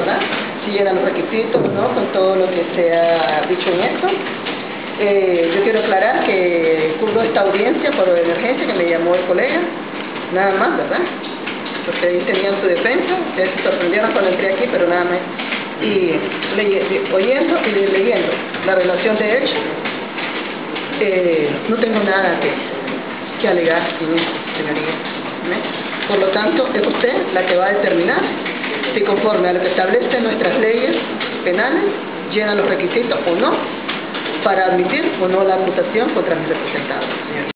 ¿verdad? Si llenan los requisitos, ¿no? Con todo lo que se ha dicho en esto. Yo quiero aclarar que curso esta audiencia por emergencia que me llamó el colega, nada más, ¿verdad? Porque ahí tenían su defensa, ustedes se sorprendieron cuando entré aquí, pero nada más. Y oyendo y leyendo la relación de hecho, no tengo nada que alegar en esto, señoría. Por lo tanto, es usted la que va a determinar si conforme a lo que establecen nuestras leyes penales llena los requisitos o no para admitir o no la acusación contra mis representados, señoría.